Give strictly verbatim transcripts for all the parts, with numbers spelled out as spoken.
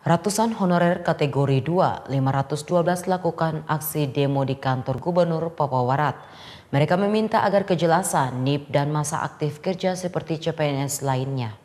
Ratusan honorer kategori dua, lima ratus dua belas lakukan aksi demo di kantor Gubernur Papua Barat. Mereka meminta agar kejelasan N I P dan masa aktif kerja seperti C P N S lainnya.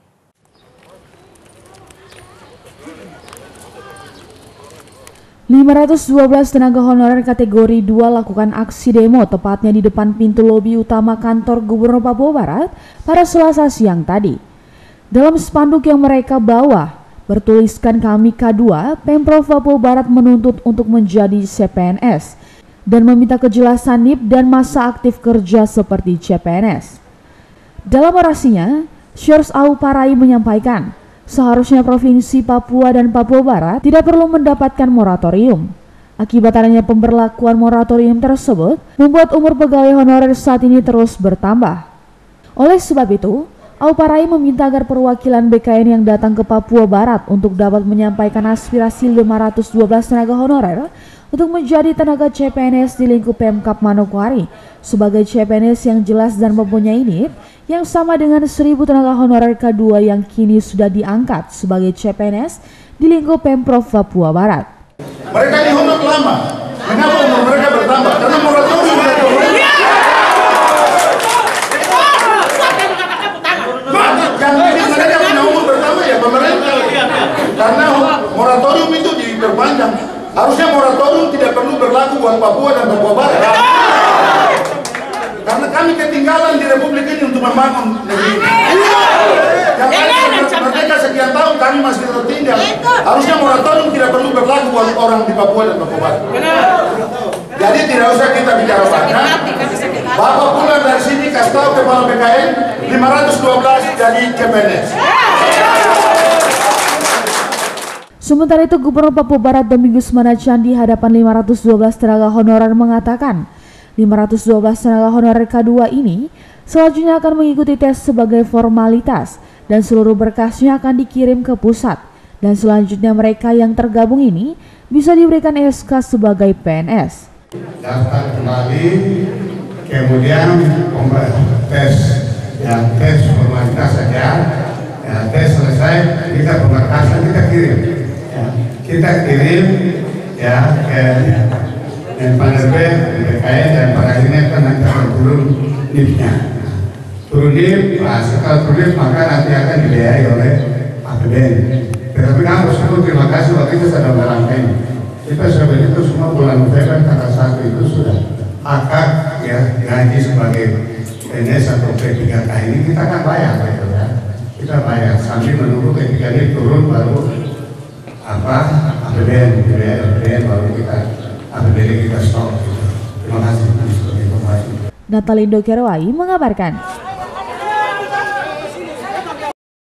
lima ratus dua belas tenaga honorer kategori dua lakukan aksi demo tepatnya di depan pintu lobi utama kantor Gubernur Papua Barat pada Selasa siang tadi. Dalam spanduk yang mereka bawa, bertuliskan kami K dua, Pemprov Papua Barat menuntut untuk menjadi C P N S dan meminta kejelasan N I P dan masa aktif kerja seperti C P N S. Dalam orasinya, Syors Auparai menyampaikan, seharusnya Provinsi Papua dan Papua Barat tidak perlu mendapatkan moratorium. Akibat adanya pemberlakuan moratorium tersebut, membuat umur pegawai honorer saat ini terus bertambah. Oleh sebab itu, Auparai meminta agar perwakilan B K N yang datang ke Papua Barat untuk dapat menyampaikan aspirasi lima ratus dua belas tenaga honorer untuk menjadi tenaga C P N S di lingkup Pemkab Manokwari sebagai C P N S yang jelas dan mempunyai N I P yang sama dengan seribu tenaga honorer K dua yang kini sudah diangkat sebagai C P N S di lingkup Pemprov Papua Barat. Mereka dihonor lama. Kenapa umur mereka bertambah? Karena moratorium mereka. Yang bikin mereka punya umur bertambah ya pemerintah. Karena moratorium itu diperpanjang. Harusnya moratorium tidak perlu berlaku buat Papua dan Papua Barat. Karena kami ketinggalan di Republik ini untuk membangun negeri ini. Jangan mereka sekian tahun kami masih tertinggal. Harusnya moratorium tidak perlu berlaku buat orang di Papua dan Papua Barat. Jadi tidak usah kita bicara banyak. Bapak pulang dari sini kasih tahu kepala B K N lima ratus dua belas jadi C P N S. Sementara itu, Gubernur Papua Barat Domingus Manachan di hadapan lima ratus dua belas tenaga honorer mengatakan, lima ratus dua belas tenaga honorer K dua ini selanjutnya akan mengikuti tes sebagai formalitas dan seluruh berkasnya akan dikirim ke pusat. Dan selanjutnya mereka yang tergabung ini bisa diberikan S K sebagai P N S. Daftar kembali, kemudian tes, ya tes formalitas saja, ya tes selesai, kita pemberkasan kita kirim, ya, kita kirim ya ke N P B, B K N dan pada akhirnya kan nanti akan turun N I P-nya. Turun N I P, nah, setelah turun N I P maka nanti akan dibiayai oleh A P B N. Tetapi kami semua terima kasih waktu itu sudah merangkai. Kita sudah itu semua bulan November tanggal satu itu sudah akad ya gaji sebagai P N S atau P tiga K ini kita akan bayar gitu ya. Kita bayar sambil menunggu ketika ini turun baru apa A P B N, biaya A P B N baru kita A P B N kita stop. Terima kasih sebagai informasi. Natalindo Kerwai mengabarkan.